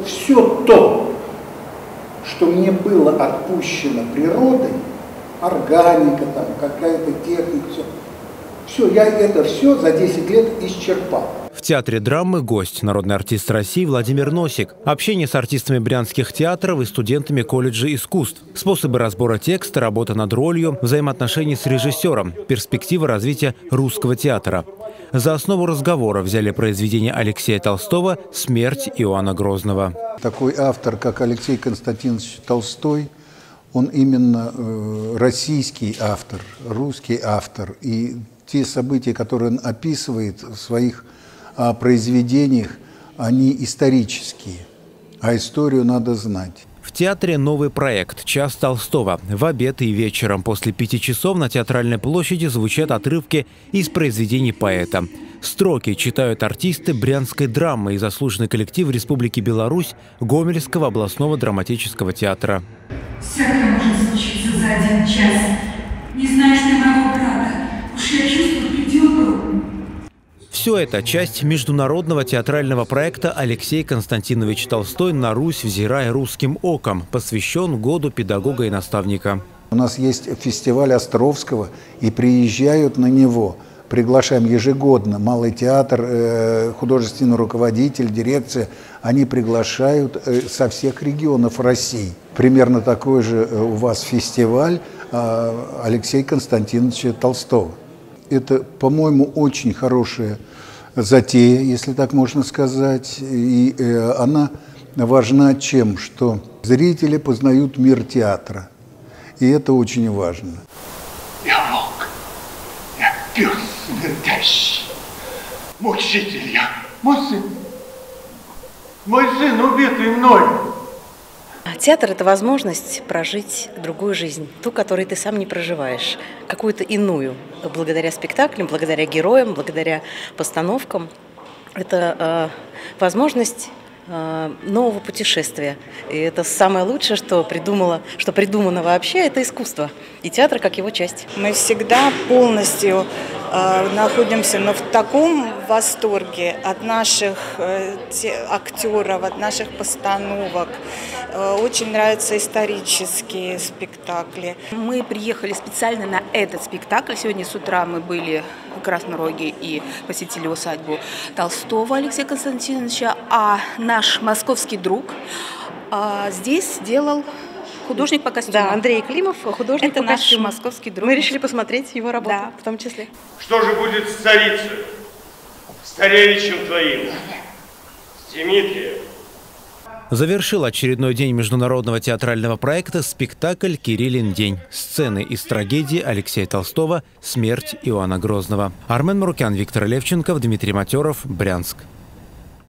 все то, что мне было отпущено природой, органика, там, какая-то техника, все, я это все за 10 лет исчерпал. В театре драмы гость, народный артист России Владимир Носик. Общение с артистами брянских театров и студентами колледжа искусств. Способы разбора текста, работа над ролью, взаимоотношения с режиссером, перспективы развития русского театра. За основу разговора взяли произведение Алексея Толстого «Смерть Иоанна Грозного». Такой автор, как Алексей Константинович Толстой, он именно российский автор, русский автор. И те события, которые он описывает в своих произведениях, они исторические, а историю надо знать. В театре новый проект «Час Толстого». В обед и вечером после 5 часов на Театральной площади звучат отрывки из произведений поэта. Строки читают артисты брянской драмы и заслуженный коллектив Республики Беларусь Гомельского областного драматического театра. Всякое может случиться за 1 час. Не знаешь ты моего брата, уж я чувствую, придет он. Все это часть международного театрального проекта «Алексей Константинович Толстой. На Русь взирая русским оком», посвящен году педагога и наставника. У нас есть фестиваль Островского, и приезжают на него. Приглашаем ежегодно. Малый театр, художественный руководитель, дирекция. Они приглашают со всех регионов России. Примерно такой же у вас фестиваль Алексея Константиновича Толстого. Это, по-моему, очень хорошая затея, если так можно сказать. И она важна чем? Что зрители познают мир театра. И это очень важно. Я волк, я пес смердящий, мучитель я, мой сын убитый мной. Театр – это возможность прожить другую жизнь, ту, которую ты сам не проживаешь, какую-то иную, благодаря спектаклям, благодаря героям, благодаря постановкам. Это возможность нового путешествия. И это самое лучшее, что придумано вообще, это искусство. И театр как его часть. Мы всегда полностью находимся в таком восторге от наших актеров, от наших постановок. Очень нравятся исторические спектакли. Мы приехали специально на этот спектакль. Сегодня с утра мы были в Красном Роге и посетили усадьбу Толстого Алексея Константиновича, а наш московский друг здесь делал художник по костюму. Да, Андрей Климов, художник это по костюму. наш московский друг. Мы решили посмотреть его работу, да, в том числе. Что же будет с царицей, с царевичем твоим, с Дмитрием? Завершил очередной день международного театрального проекта спектакль «Кириллин день». Сцены из трагедии Алексея Толстого «Смерть Иоанна Грозного». Армен Марукян, Виктор Левченков, Дмитрий Матеров, Брянск.